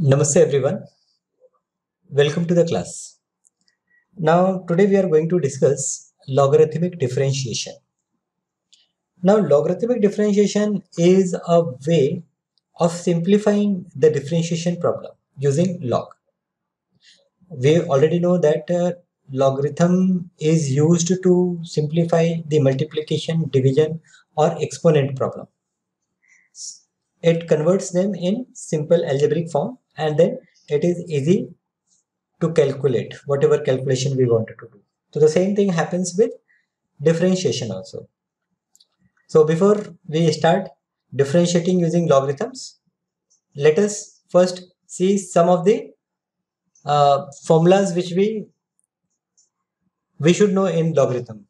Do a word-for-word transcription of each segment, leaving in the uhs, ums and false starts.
Namaste everyone, welcome to the class. Now today we are going to discuss logarithmic differentiation. Now logarithmic differentiation is a way of simplifying the differentiation problem using log. We already know that uh, logarithm is used to simplify the multiplication, division or exponent problem. It converts them in simple algebraic form and then it is easy to calculate whatever calculation we wanted to do. So the same thing happens with differentiation also. So before we start differentiating using logarithms, let us first see some of the uh, formulas which we we should know in logarithm.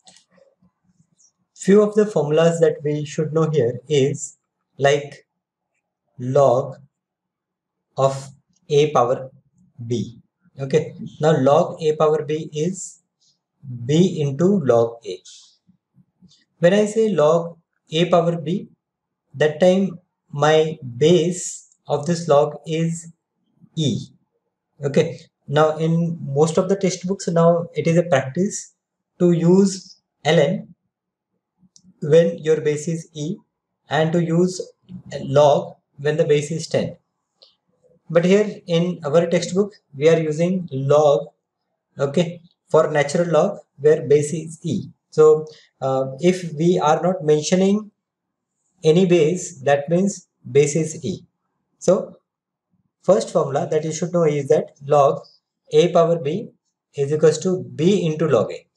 Few of the formulas that we should know here is like log of a power b. Okay, now log a power b is b into log a. When I say log a power b, that time my base of this log is e. Okay. Now in most of the textbooks now it is a practice to use ln when your base is e and to use log when the base is ten. But here in our textbook we are using log, okay, for natural log where base is e. So uh, if we are not mentioning any base, that means base is e. So first formula that you should know is that log a power b is equals to b into log a.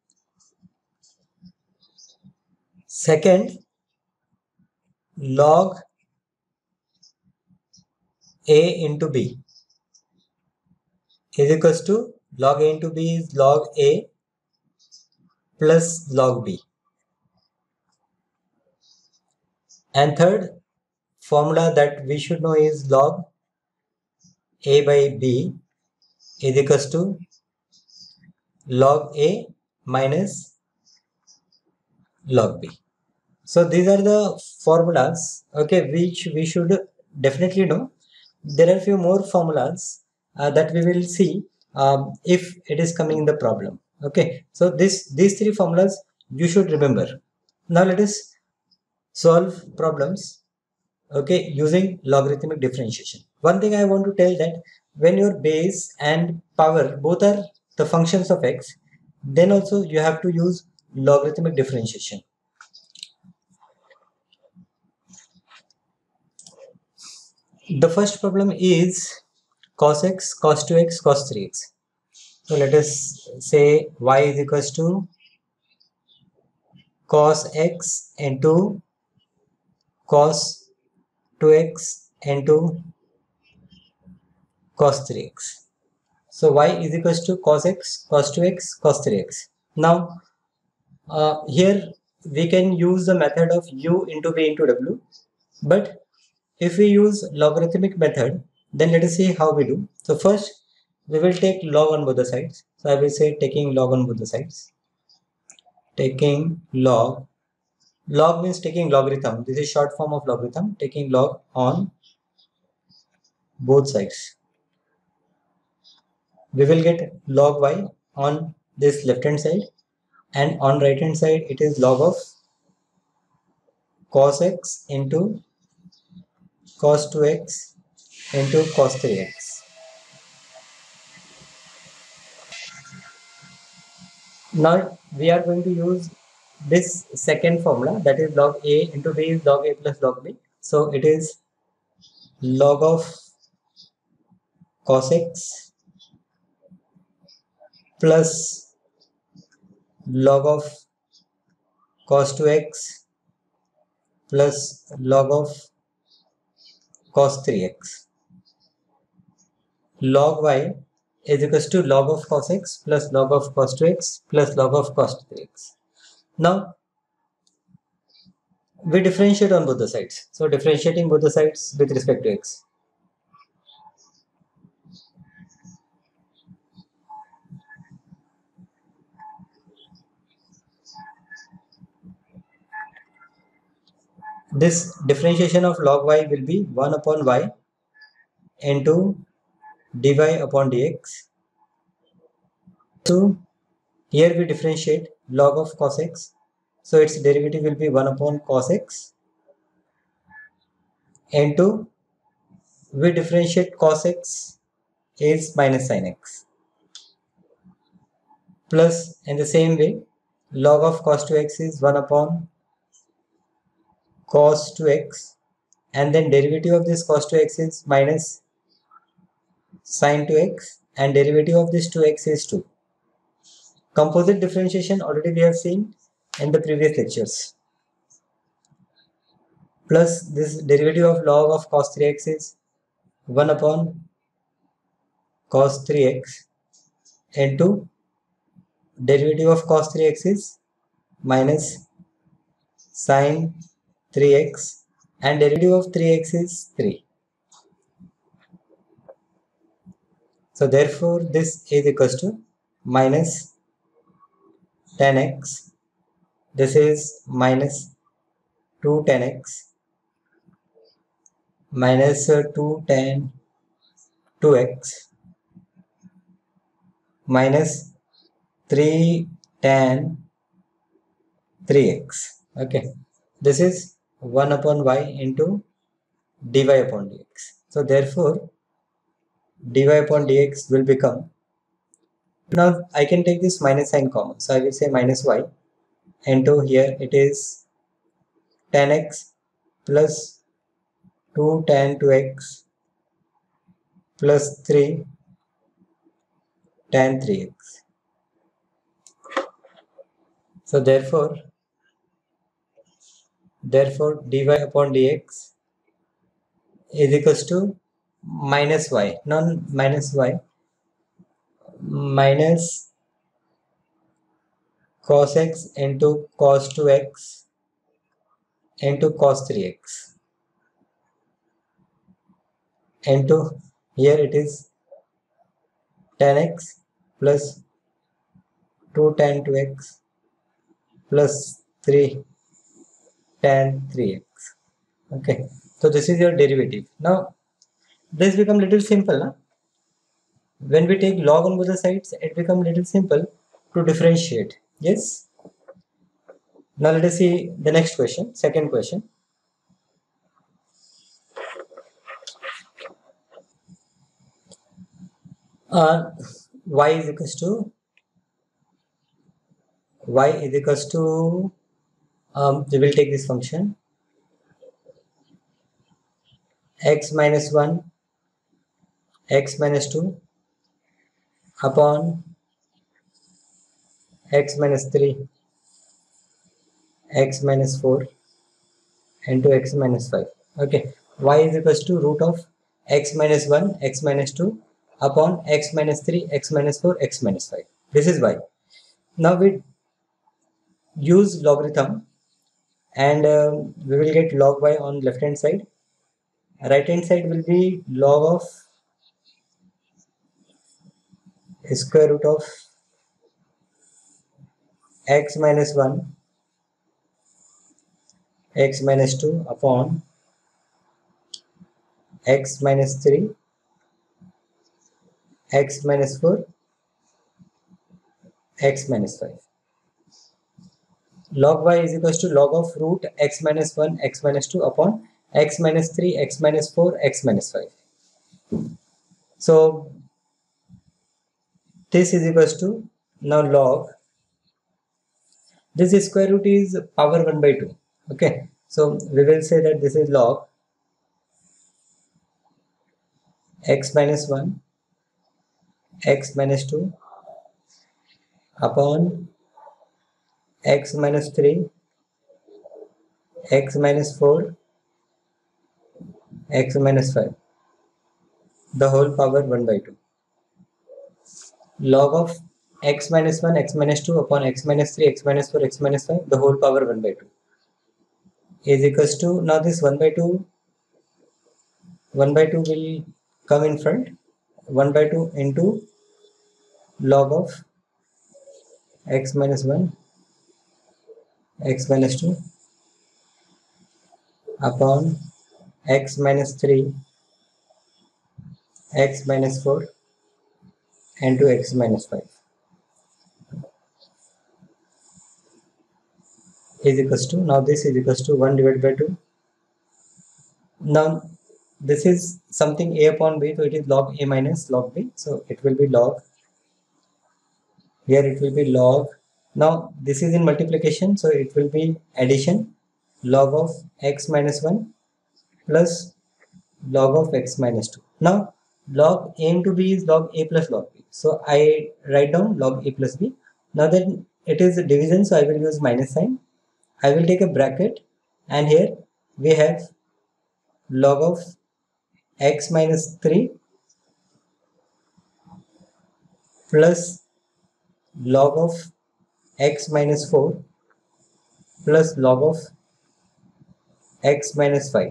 Second, log a into b is equals to log a into b is log a plus log b. And third formula that we should know is log a by b is equals to log a minus log b. So these are the formulas, okay, which we should definitely know. There are few more formulas uh, that we will see um, if it is coming in the problem. Okay, so this these three formulas you should remember. Now let us solve problems, okay, using logarithmic differentiation. One thing I want to tell that when your base and power both are the functions of x, then also you have to use logarithmic differentiation. The first problem is cos x, cos two x, cos three x. So let us say y is equals to cos x into cos two x into cos three x. So y is equals to cos x, cos two x, cos three x. Now uh, here we can use the method of u into v into w, but if we use logarithmic method, then let us see how we do. So first we will take log on both the sides. So I will say taking log on both the sides. Taking log. Log means taking logarithm. This is short form of logarithm. Taking log on both sides. We will get log y on this left hand side, and on right hand side it is log of cos x into cos two x into cos three x. Now we are going to use this second formula, that is log a into b is log a plus log b. So it is log of cos x plus log of cos two x plus log of cos three x. Log y is equals to log of cos x plus log of cos two x plus log of cos three x. Now we differentiate on both the sides. So differentiating both the sides with respect to x. This differentiation of log y will be one upon y into dy upon dx. So here we differentiate log of cos x. So its derivative will be one upon cos x into, we differentiate cos x is minus sin x, plus in the same way log of cos two x is one upon cos two x, and then derivative of this cos two x is minus sin two x, and derivative of this two x is two. Composite differentiation already we have seen in the previous lectures. Plus this derivative of log of cos three x is one upon cos three x into derivative of cos three x is minus sin three x, and derivative of three x is three. So therefore this is equals to minus ten x, this is minus two ten x, minus uh, two tan two x, minus three tan three x. Okay, this is one upon y into dy upon dx. So therefore dy upon dx will become, now I can take this minus sign common, so I will say minus y into, here it is ten x plus two tan two x plus three tan three x. So therefore therefore dy upon dx is equals to minus y, non minus y, minus cos x into cos two x into cos three x into, here it is tan x plus two tan two x plus three tan three x. Okay, so this is your derivative. Now this become little simple, huh? When we take log on both the sides, it become little simple to differentiate. Yes. Now let us see the next question, second question. Uh, y is equals to y is equals to, um, we will take this function x minus one, x minus two upon x minus three, x minus four into x minus five. Okay, y is equals to root of x minus one, x minus two upon x minus three, x minus four, x minus five. This is y. Now we use logarithm, and uh, we will get log y on left hand side. Right hand side will be log of square root of x minus one, x minus two upon x minus three, x minus four, x minus five. Log y is equals to log of root x minus one, x minus two upon x minus three, x minus four, x minus five. So this is equals to, now log, this square root is power one by two. Okay, so we will say that this is log x minus one, x minus two upon x minus three, x minus four, x minus five, the whole power one by two. Log of x minus one, x minus two upon x minus three, x minus four, x minus five, the whole power one by two is equals to, now this one by two, one by two will come in front, one by two into log of x minus one, x minus two upon x minus three, x minus four into x minus five is equals to, now this is equals to one divided by two. Now this is something a upon b, so it is log a minus log b, so it will be log, here it will be log, now this is in multiplication, so it will be addition, log of x minus one plus log of x minus two. Now log a into b is log a plus log b, so I write down log a plus b. Now then it is a division, so I will use minus sign. I will take a bracket, and here we have log of x minus three plus log of x minus four plus log of x minus five.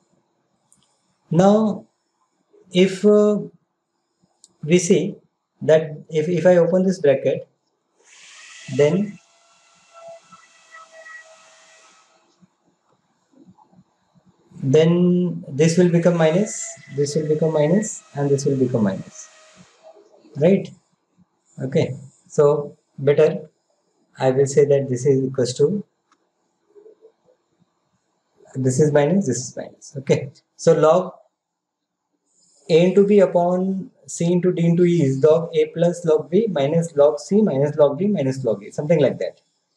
Now if uh, we see that if, if I open this bracket, then then this will become minus, this will become minus, and this will become minus, right? Okay, so better I will say that this is equals to, this is minus, this is minus. Okay, so log a into b upon c into d into e is log a plus log b minus log c minus log d minus log a, something like that.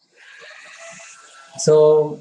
So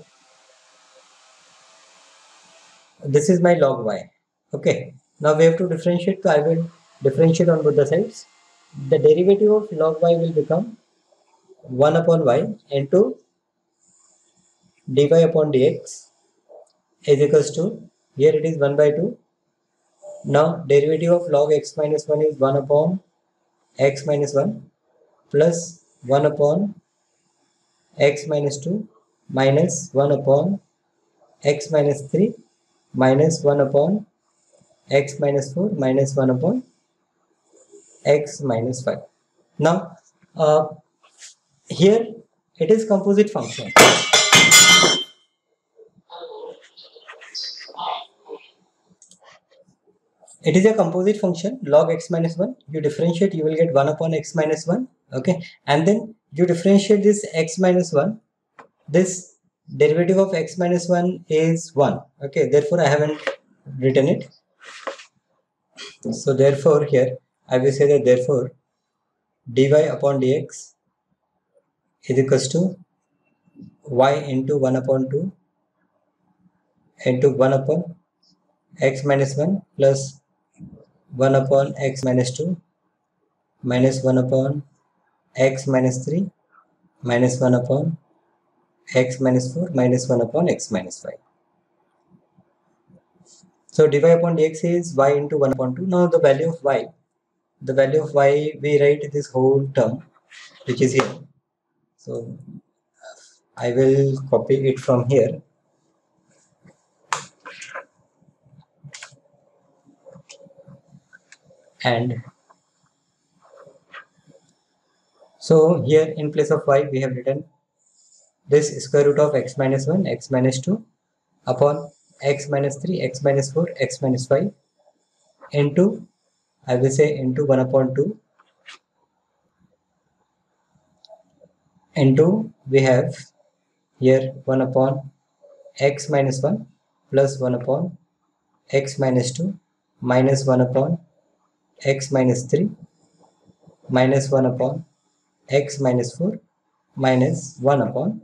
this is my log y. Okay, now we have to differentiate, so I will differentiate on both the sides. The derivative of log y will become one upon y into dy upon dx is equals to, here it is one by two. Now derivative of log x minus one is one upon x minus one plus one upon x minus two minus one upon x minus three minus one upon x minus four minus one upon x minus five. Now uh, here it is composite function. It is a composite function, log x minus one, you differentiate, you will get one upon x minus one, okay, and then you differentiate this x minus one, this derivative of x minus one is one, okay, therefore I haven't written it. So therefore here I will say that therefore dy upon dx is equals to y into one upon two into one upon x minus one plus one upon x minus two minus one upon x minus three minus one upon x minus four minus one upon x minus five. So dy upon dx is y into one upon two. Now the value of y, the value of y, we write this whole term which is here. So I will copy it from here. And so here in place of y we have written this square root of x minus one, x minus two upon x minus three, x minus four, x minus five into, I will say into one upon two into, we have here one upon x minus one plus one upon x minus two minus one upon x minus three minus one upon x minus four minus one upon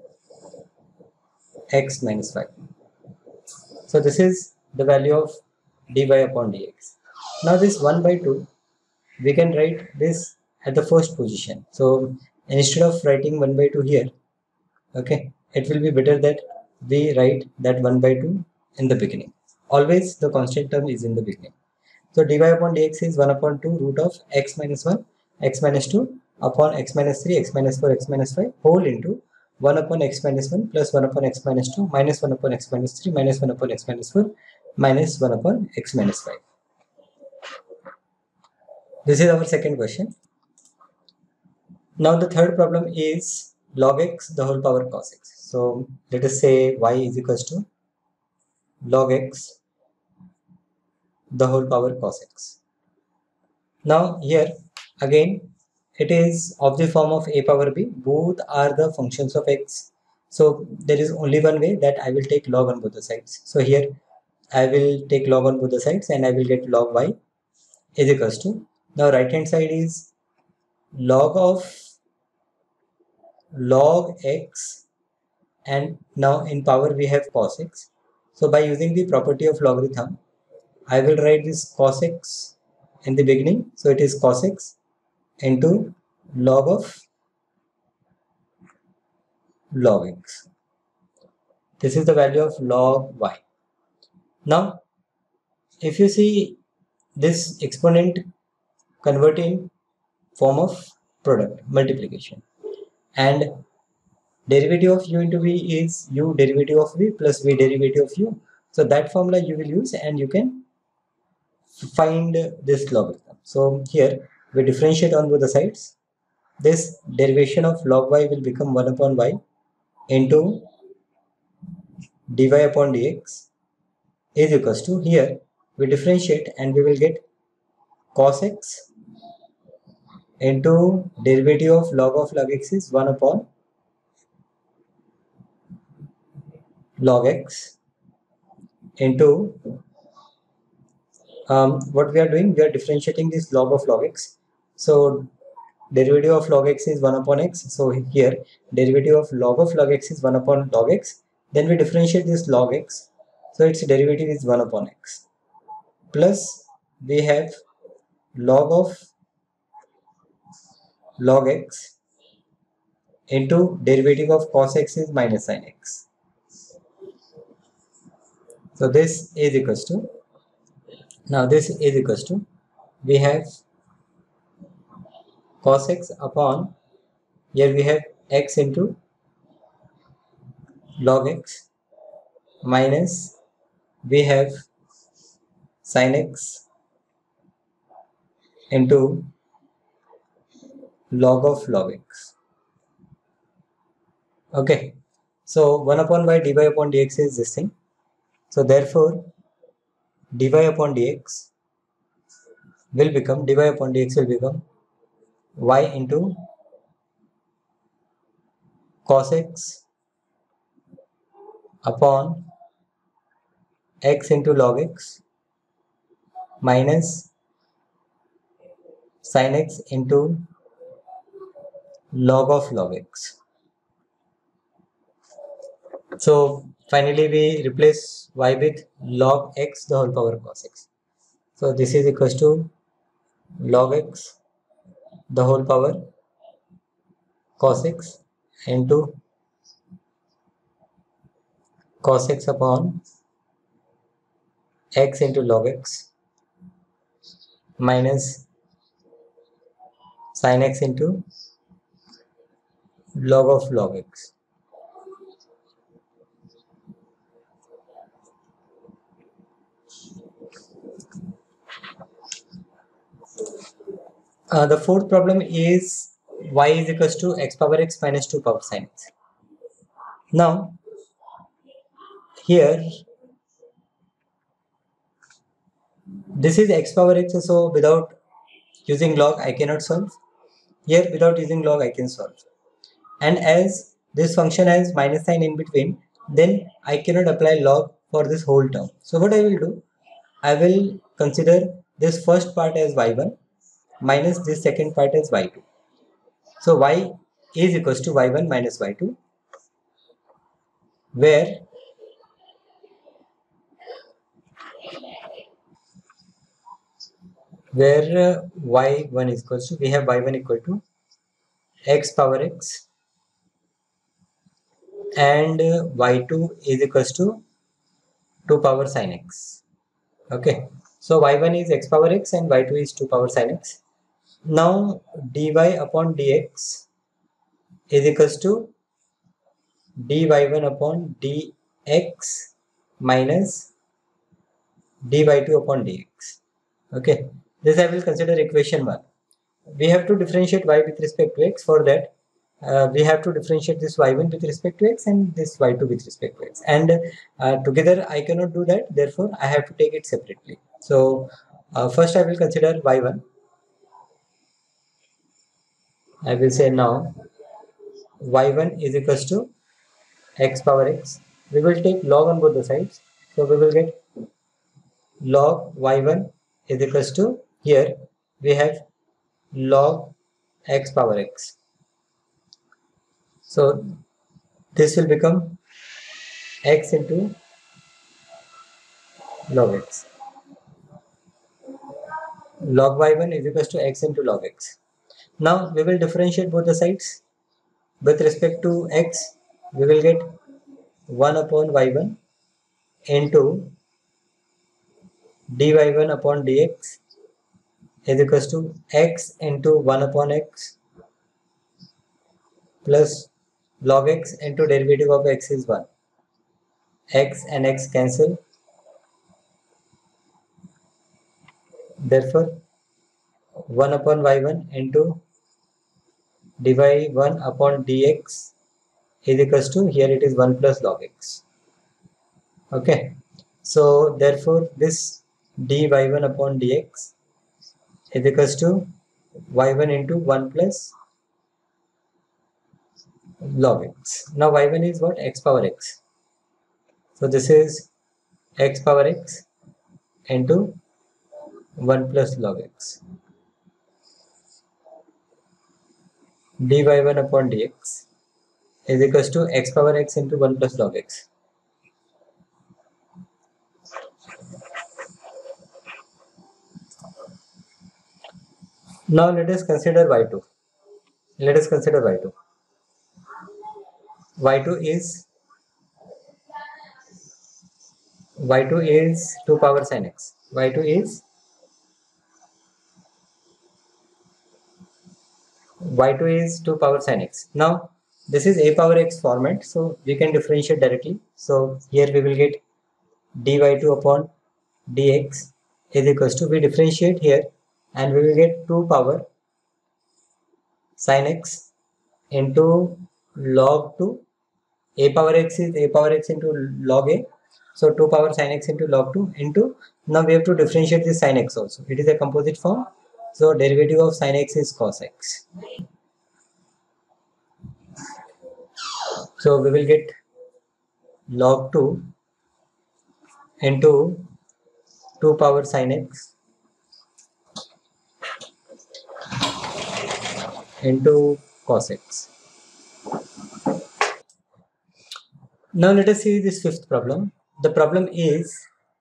x minus five. So this is the value of dy upon dx. Now this one by two, we can write this at the first position. So instead of writing one by two here, okay, it will be better that we write that one by two in the beginning. Always the constant term is in the beginning. So dy upon dx is one upon two root of x minus one, x minus two upon x minus three, x minus four, x minus five whole into one upon x minus one plus one upon x minus two minus one upon x minus three minus one upon x minus four minus one upon x minus five. This is our second question. Now the third problem is log x the whole power cos x. So let us say y is equals to log x the whole power cos x. Now here again it is of the form of a power b. Both are the functions of x. So there is only one way, that I will take log on both the sides. So here I will take log on both the sides and I will get log y is equals to, now right hand side is log of log x, and now in power we have cos x. So by using the property of logarithm, I will write this cos x in the beginning. So it is cos x into log of log x. This is the value of log y. Now, if you see this exponent convert in form of product multiplication, and derivative of u into v is u derivative of v plus v derivative of u. So that formula you will use and you can find this logarithm. So here we differentiate on both the sides. This derivation of log y will become one upon y into dy upon dx is equals to, here we differentiate and we will get cos x into derivative of log of log x is one upon log x into um, what we are doing, we are differentiating this log of log x. So derivative of log x is one upon x. So here derivative of log of log x is one upon log x. Then we differentiate this log x. So its derivative is one upon x. Plus we have log of log x into derivative of cos x is minus sin x. So this is equals to, now this is equals to, we have cos x upon, here we have x into log x minus we have sin x into log of log x. Okay, so one upon y dy upon dx is this thing. So therefore dy upon dx will become, dy upon dx will become y into cos x upon x into log x minus sin x into log of log x. So finally we replace y with log x the whole power cos x. So this is equals to log x the whole power cos x into cos x upon x into log x minus sin x into log of log x. Uh, the fourth problem is y is equals to x power x minus two power sin x. Now here this is x power x, so without using log I cannot solve. Here without using log I can solve. And as this function has minus sign in between, then I cannot apply log for this whole term. So what I will do, I will consider this first part as y one minus this second part as y two. So y is equals to y one minus y two, where where uh, y one is equals to, we have y one equal to x power x and uh, y two is equals to two power sin x. Okay, so y one is x power x and y two is two power sin x. Now dy upon dx is equals to dy one upon dx minus dy two upon dx. Okay, this I will consider equation one. We have to differentiate y with respect to x. For that uh, we have to differentiate this y one with respect to x and this y two with respect to x, and uh, together I cannot do that, therefore I have to take it separately. So uh, first I will consider y one. I will say now y one is equals to x power x. We will take log on both the sides. So we will get log y one is equals to, here we have log x power x. So this will become x into log x. Log y one is equals to x into log x. Now we will differentiate both the sides. With respect to x, we will get one upon y one into dy one upon dx is equals to x into one upon x plus log x into derivative of x is one. X and x cancel. Therefore, one upon y one into dy one upon dx is equals to, here it is one plus log x. Okay. So, therefore, this dy one upon dx is equals to y one into one plus log x. Now, y one is what? X power x. So, this is x power x into one plus log x. dy one upon dx is equals to x power x into one plus log x. Now let us consider y two. Let us consider y two. y two is y two is two power sin x. y two is y two is two power sin x. Now this is a power x format, so we can differentiate directly. So here we will get dy two upon dx is equals to, we differentiate here and we will get two power sin x into log two. A power x is a power x into log a. So two power sin x into log two into, now we have to differentiate this sin x also. It is a composite form. So derivative of sin x is cos x. So we will get log two into two power sin x into cos x. Now let us see this fifth problem. The problem is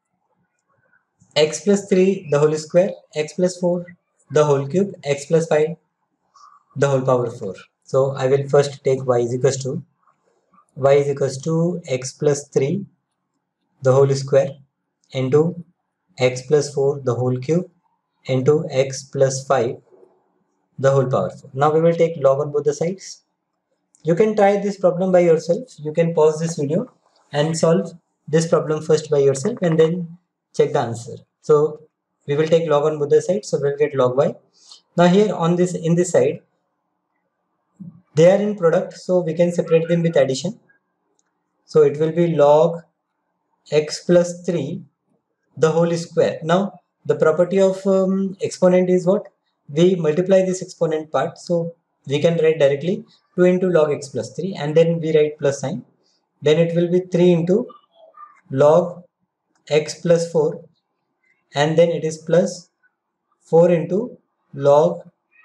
x plus three the whole square, x plus four the whole cube, x plus five the whole power four. So I will first take y is equals to, y is equals to x plus three the whole square into x plus four the whole cube into x plus five the whole power four. Now we will take log on both the sides. You can try this problem by yourself. You can pause this video and solve this problem first by yourself and then check the answer. So we will take log on both the sides, so we will get log y. Now here on this, in this side, they are in product, so we can separate them with addition. So it will be log x plus three the whole square. Now the property of um, exponent is what? We multiply this exponent part, so we can write directly two into log x plus three and then we write plus sign. Then it will be three into log x plus four and then it is plus four into log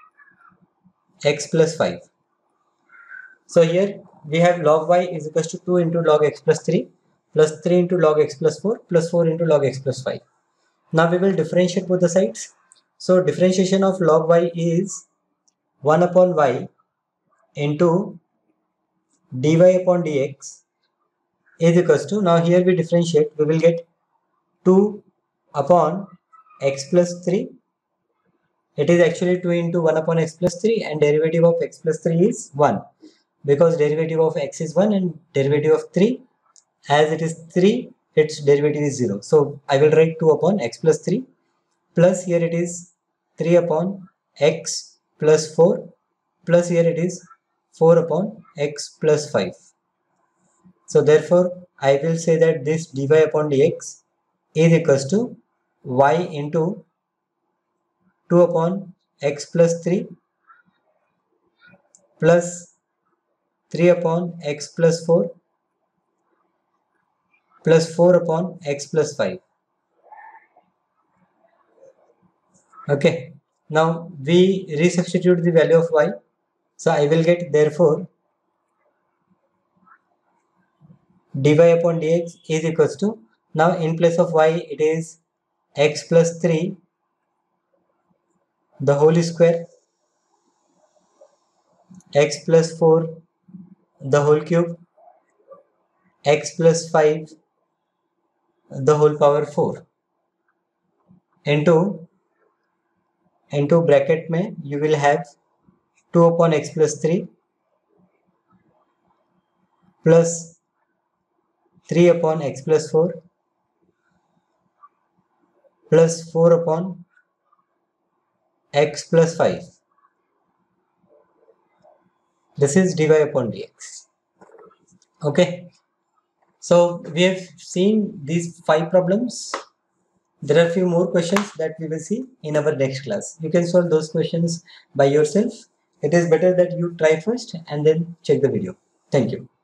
x plus five. So here we have log y is equals to two into log x plus three plus three into log x plus four plus four into log x plus five. Now we will differentiate both the sides. So differentiation of log y is one upon y into dy upon dx is equals to, now here we differentiate, we will get two upon x plus three. It is actually two into one upon x plus three and derivative of x plus three is one, because derivative of x is one and derivative of three, as it is three, its derivative is zero. So I will write two upon x plus three plus here it is three upon x plus four plus here it is four upon x plus five. So therefore I will say that this dy upon dx is equals to y into two upon x plus three plus three upon x plus four plus four upon x plus five. Okay, now we resubstitute the value of y. So I will get therefore dy upon dx is equals to, now in place of y it is x plus three the whole square, x plus four the whole cube, x plus five the whole power four into into bracket में you will have two upon x plus three plus three upon x plus four plus four upon x plus five. This is dy upon dx. Okay, so we have seen these five problems. There are a few more questions that we will see in our next class. You can solve those questions by yourself. It is better that you try first and then check the video. Thank you.